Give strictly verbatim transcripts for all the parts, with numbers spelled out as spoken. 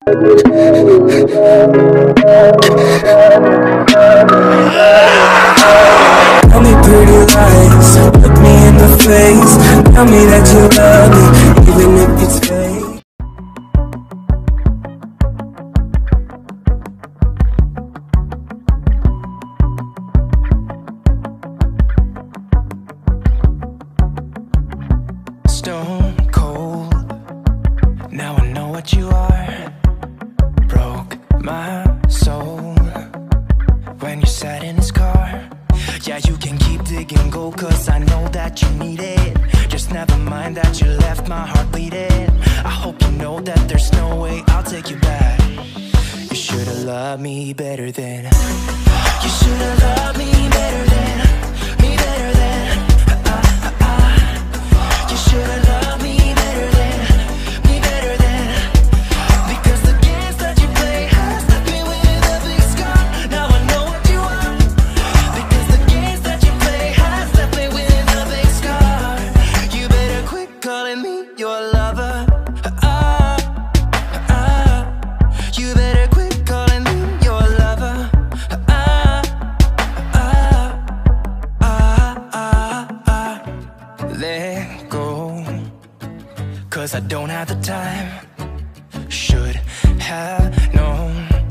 Tell me pretty lies, look me in the face. Tell me that you love me, even if it's fake. Stone cold, now I know what you are. Broke my soul when you sat in his car. Yeah, you can keep digging gold, cause I know that you need it. Just never mind that you left my heart bleeding. I hope you know that there's no way I'll take you back. You should've loved me better then. You should've loved me better than, me better than. uh, uh, uh. You should've loved me better than, me better than. Because the games that you play has left me with a big scar. Now I know what you want. Because the games that you play has left me with a big scar. You better quit calling me your lover. uh, uh. You better quit calling me your lover. uh, uh, uh, uh, uh. Let go, cause I don't have the time. Should have known.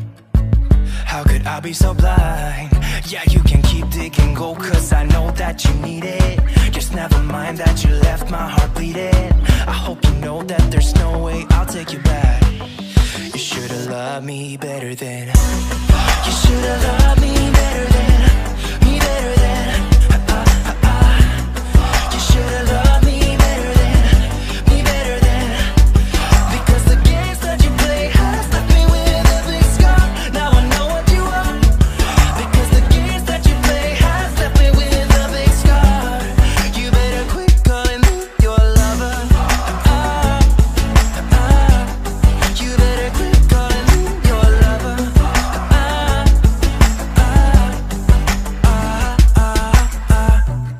How could I be so blind? Yeah, you can keep digging gold, cause I know that you need it. Just never mind that you left my heart bleeding. I hope you know that there's no way I'll take you back. You should've loved me better than. You should've loved me better than, me better than. uh, uh, uh. You should've loved me better than, me better than. Because the games that you play has left me with a big scar. Now I know what you want. Because the games that you play has left me with a big scar. You better quit calling me your lover. uh, uh, uh. You better quit calling me your lover. uh, uh, uh, uh, uh.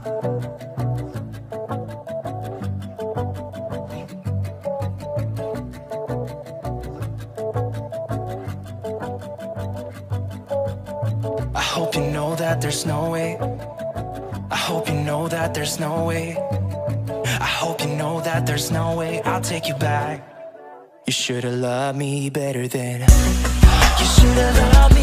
I hope you know that there's no way. I hope you know that there's no way. I hope you know that there's no way I'll take you back. You should've loved me better than. You should've loved me